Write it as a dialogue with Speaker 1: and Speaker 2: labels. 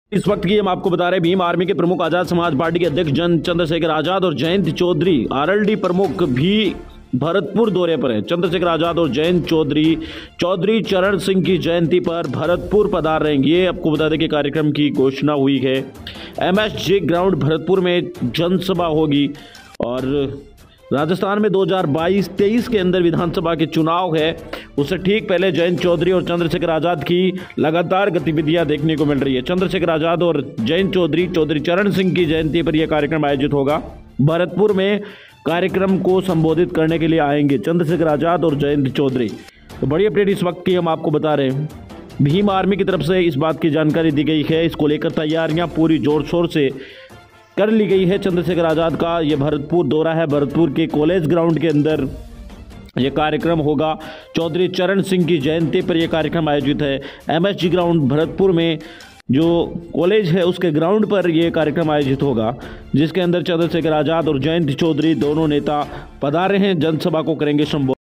Speaker 1: इस वक्त की हम आपको बता रहे हैं, भीम आर्मी के प्रमुख, आजाद समाज पार्टी के अध्यक्ष चंद्रशेखर आजाद और जयंत चौधरी आरएलडी प्रमुख भी भरतपुर दौरे पर हैं। चंद्रशेखर आजाद और जयंत चौधरी चरण सिंह की जयंती पर भरतपुर पधार रहे हैं। ये आपको बता दें कि कार्यक्रम की घोषणा हुई है। एमएसजे ग्राउंड भरतपुर में जनसभा होगी और राजस्थान में 2022-23 के अंदर विधानसभा के चुनाव है, उससे ठीक पहले जयंत चौधरी और चंद्रशेखर आजाद की लगातार गतिविधियां देखने को मिल रही है। चंद्रशेखर आजाद और जयंत चौधरी चरण सिंह की जयंती पर यह कार्यक्रम आयोजित होगा। भरतपुर में कार्यक्रम को संबोधित करने के लिए आएंगे चंद्रशेखर आजाद और जयंत चौधरी। तो बड़ी अपडेट इस वक्त की हम आपको बता रहे हैं। भीम आर्मी की तरफ से इस बात की जानकारी दी गई है, इसको लेकर तैयारियां पूरी जोर शोर से कर ली गई है। चंद्रशेखर आजाद का ये भरतपुर दौरा है। भरतपुर के कॉलेज ग्राउंड के अंदर ये कार्यक्रम होगा। चौधरी चरण सिंह की जयंती पर यह कार्यक्रम आयोजित है। एमएसजी ग्राउंड भरतपुर में जो कॉलेज है उसके ग्राउंड पर यह कार्यक्रम आयोजित होगा, जिसके अंदर चंद्रशेखर आजाद और जयंत चौधरी दोनों नेता पधारे हैं, जनसभा को करेंगे संबोधित।